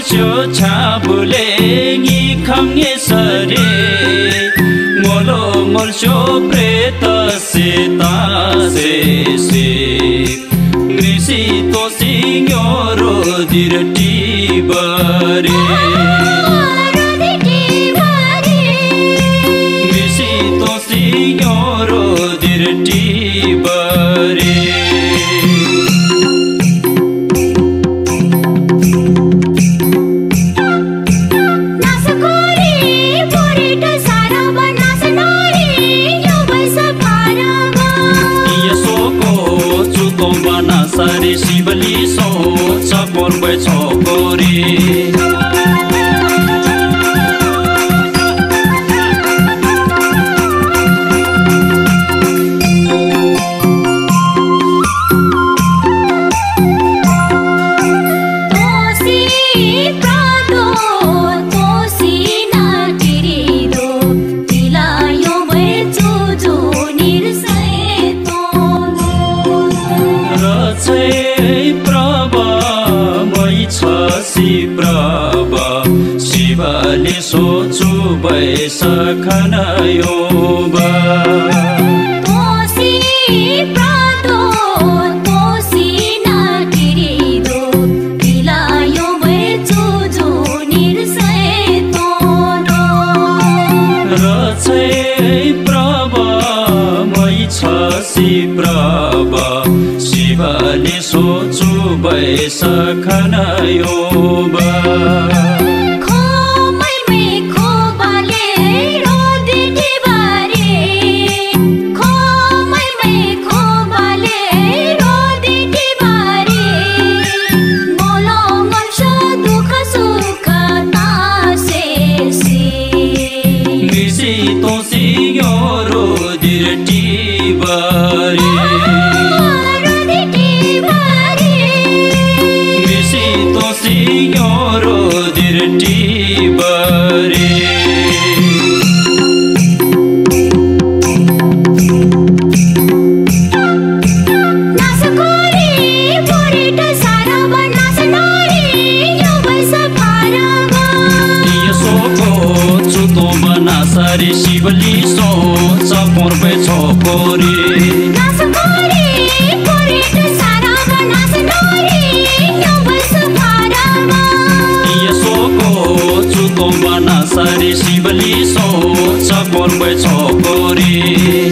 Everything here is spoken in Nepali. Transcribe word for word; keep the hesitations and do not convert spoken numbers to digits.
शो छाबुले nghi khangye sare ngolo ngol sho preta se ta se se grisi to signoro dirti bare grisi to signoro dirti bare Sari sibali so sapor bai chokori शिवले सोचु बैसखन योबा तोसी प्रातो तोसी नाकिरिदो तिलायो बैचो जो निर्सय तोनो रचै प्रभा मै छसी प्रभा शिवले सोचु बैसखन योबा Signoro dirti bare Nasakori purita saraba nasanori yobasa paraba Yasoko chuto banasari shivali so sapor pe chokori Nasakori purita saraba nasanori yobasa Sari shivali so sapor bai chokori